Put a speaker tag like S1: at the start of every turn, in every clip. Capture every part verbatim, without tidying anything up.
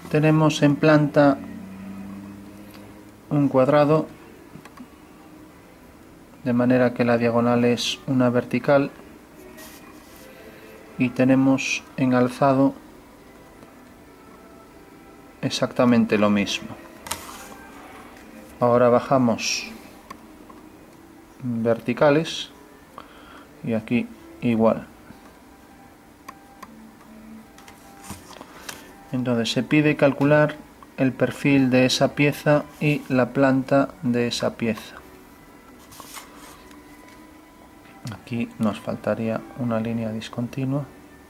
S1: tenemos en planta un cuadrado, de manera que la diagonal es una vertical, y tenemos en alzado exactamente lo mismo. Ahora bajamos verticales y aquí igual. Entonces se pide calcular el perfil de esa pieza y la planta de esa pieza. Aquí nos faltaría una línea discontinua.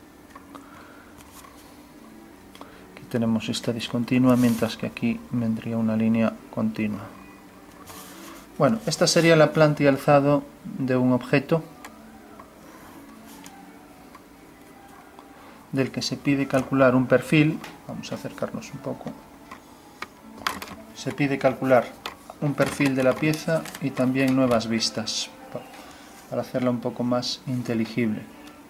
S1: Aquí tenemos esta discontinua, mientras que aquí vendría una línea continua. Bueno, esta sería la planta y alzado de un objeto del que se pide calcular un perfil. Vamos a acercarnos un poco. Se pide calcular un perfil de la pieza y también nuevas vistas, para hacerla un poco más inteligible.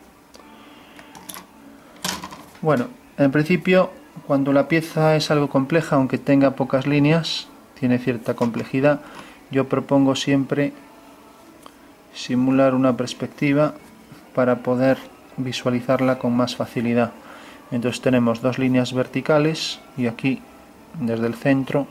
S1: Bueno, en principio, cuando la pieza es algo compleja, aunque tenga pocas líneas, tiene cierta complejidad, yo propongo siempre simular una perspectiva para poder visualizarla con más facilidad. Entonces tenemos dos líneas verticales y aquí, desde el centro,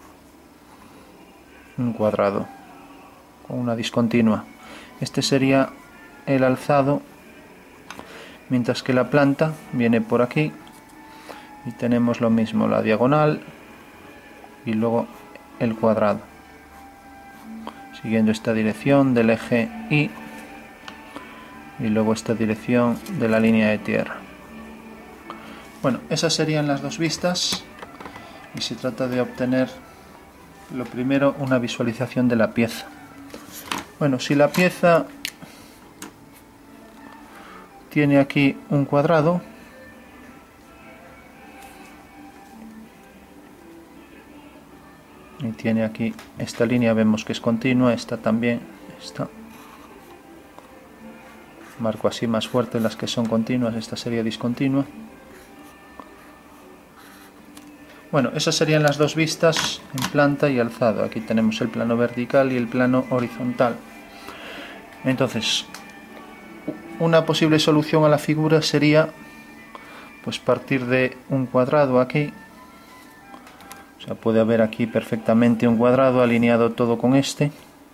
S1: un cuadrado con una discontinua. Este sería el alzado, mientras que la planta viene por aquí y tenemos lo mismo, la diagonal y luego el cuadrado, siguiendo esta dirección del eje Y y luego esta dirección de la línea de tierra. Bueno, esas serían las dos vistas, y se trata de obtener, lo primero, una visualización de la pieza. Bueno, si la pieza tiene aquí un cuadrado, y tiene aquí esta línea, vemos que es continua, esta también, esta. Marco así más fuerte las que son continuas, esta sería discontinua. Bueno, esas serían las dos vistas en planta y alzado. Aquí tenemos el plano vertical y el plano horizontal. Entonces, una posible solución a la figura sería pues partir de un cuadrado aquí. O sea, puede haber aquí perfectamente un cuadrado alineado todo con este,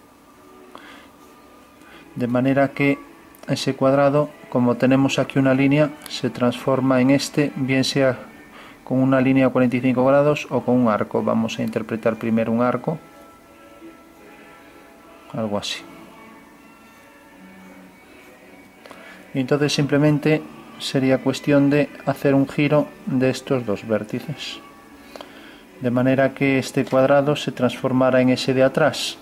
S1: de manera que ese cuadrado, como tenemos aquí una línea, se transforma en este, bien sea con una línea a cuarenta y cinco grados o con un arco. Vamos a interpretar primero un arco, algo así. Y entonces simplemente sería cuestión de hacer un giro de estos dos vértices, de manera que este cuadrado se transformara en ese de atrás.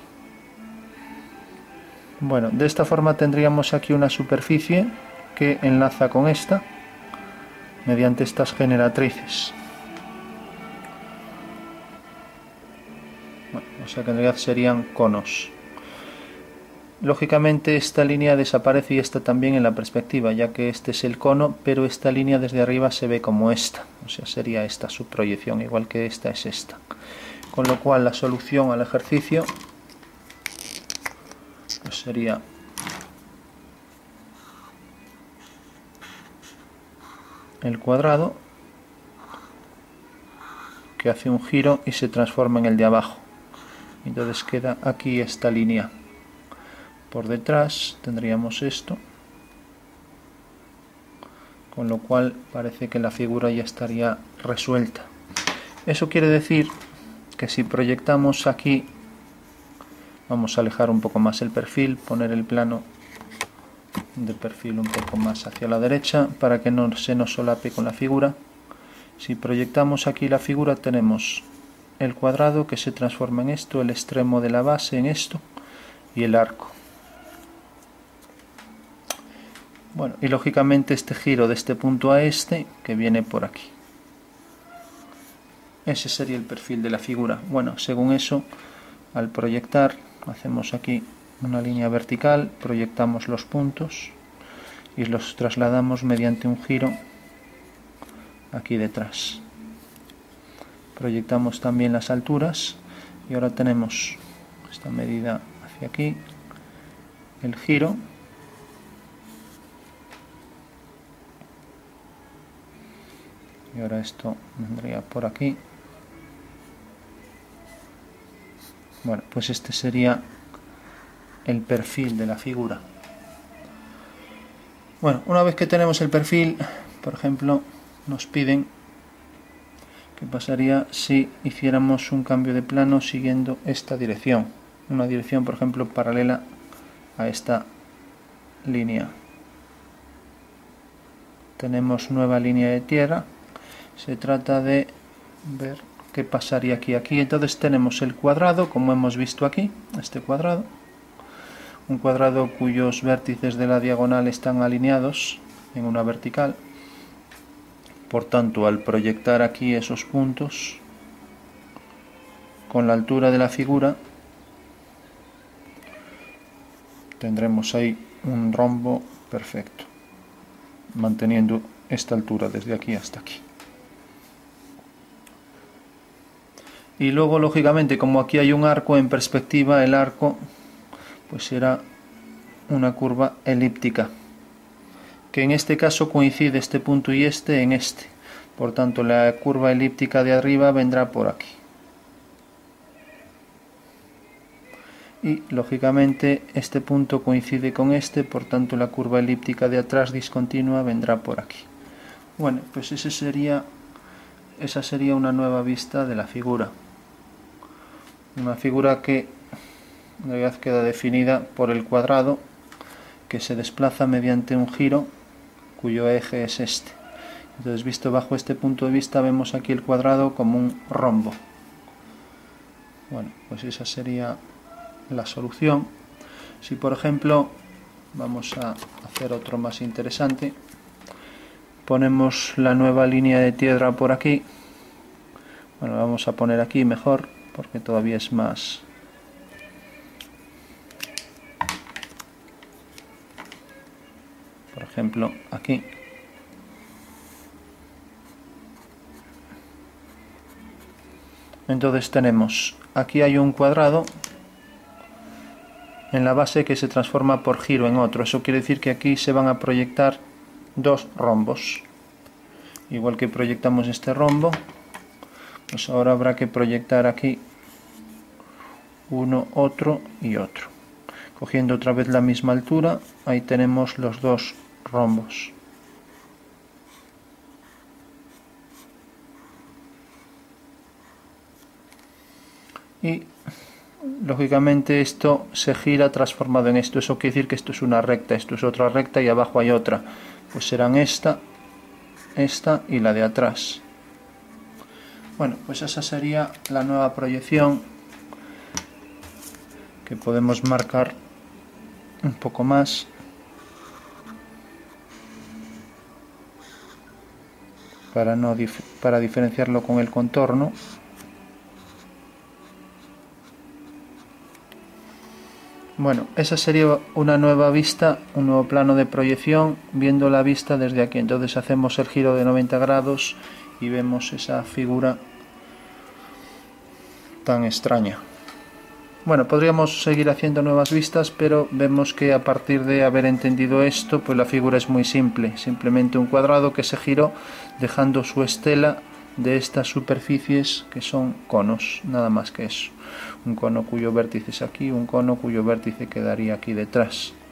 S1: Bueno, de esta forma tendríamos aquí una superficie que enlaza con esta mediante estas generatrices. Bueno, o sea que en realidad serían conos. Lógicamente esta línea desaparece y esta también en la perspectiva, ya que este es el cono, pero esta línea desde arriba se ve como esta, o sea, sería esta su proyección, igual que esta es esta. Con lo cual la solución al ejercicio pues sería el cuadrado que hace un giro y se transforma en el de abajo. Entonces queda aquí esta línea. Por detrás tendríamos esto, con lo cual parece que la figura ya estaría resuelta. Eso quiere decir que si proyectamos aquí, vamos a alejar un poco más el perfil, poner el plano de perfil un poco más hacia la derecha para que no se nos solape con la figura. Si proyectamos aquí la figura, tenemos el cuadrado que se transforma en esto, el extremo de la base en esto y el arco. Bueno, y lógicamente este giro de este punto a este que viene por aquí. Ese sería el perfil de la figura. Bueno, según eso, al proyectar, hacemos aquí una línea vertical, proyectamos los puntos y los trasladamos mediante un giro aquí detrás. proyectamos también las alturas y ahora tenemos esta medida hacia aquí, el giro, y ahora esto vendría por aquí. Bueno, pues este sería el perfil de la figura. Bueno, una vez que tenemos el perfil, por ejemplo, nos piden qué pasaría si hiciéramos un cambio de plano siguiendo esta dirección, una dirección, por ejemplo, paralela a esta línea. Tenemos nueva línea de tierra. Se trata de ver qué pasaría aquí. Aquí entonces tenemos el cuadrado, como hemos visto aquí, este cuadrado. Un cuadrado cuyos vértices de la diagonal están alineados en una vertical. Por tanto, al proyectar aquí esos puntos, con la altura de la figura, tendremos ahí un rombo perfecto, manteniendo esta altura desde aquí hasta aquí. Y luego, lógicamente, como aquí hay un arco en perspectiva, el arco pues será una curva elíptica, que en este caso coincide este punto y este en este. Por tanto, la curva elíptica de arriba vendrá por aquí. Y, lógicamente, este punto coincide con este, por tanto, la curva elíptica de atrás discontinua vendrá por aquí. Bueno, pues ese sería, esa sería una nueva vista de la figura. Una figura que en realidad queda definida por el cuadrado, que se desplaza mediante un giro cuyo eje es este. Entonces, visto bajo este punto de vista, vemos aquí el cuadrado como un rombo. Bueno, pues esa sería la solución. Si, por ejemplo, vamos a hacer otro más interesante, ponemos la nueva línea de tierra por aquí. Bueno, vamos a poner aquí mejor, porque todavía es más... Por ejemplo, aquí. Entonces tenemos, aquí hay un cuadrado en la base que se transforma por giro en otro. Eso quiere decir que aquí se van a proyectar dos rombos. Igual que proyectamos este rombo, pues ahora habrá que proyectar aquí uno, otro y otro. Cogiendo otra vez la misma altura, ahí tenemos los dos rombos. Y lógicamente esto se gira transformado en esto. Eso quiere decir que esto es una recta, esto es otra recta y abajo hay otra. Pues serán esta, esta y la de atrás. Bueno, pues esa sería la nueva proyección, que podemos marcar un poco más. Para, no dif para diferenciarlo con el contorno. Bueno, esa sería una nueva vista, un nuevo plano de proyección, viendo la vista desde aquí. Entonces hacemos el giro de noventa grados y vemos esa figura tan extraña. Bueno, podríamos seguir haciendo nuevas vistas, pero vemos que a partir de haber entendido esto, pues la figura es muy simple. Simplemente un cuadrado que se giró dejando su estela de estas superficies que son conos, nada más que eso. Un cono cuyo vértice es aquí, un cono cuyo vértice quedaría aquí detrás.